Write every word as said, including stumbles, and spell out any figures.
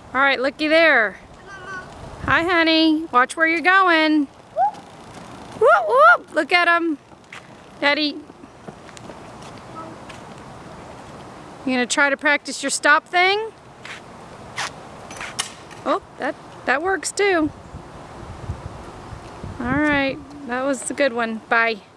All right, looky there. Hi, honey. Watch where you're going. Whoop, whoop. Look at him. Daddy. You gonna try to practice your stop thing? Oh, that, that works too. All right, that was a good one. Bye.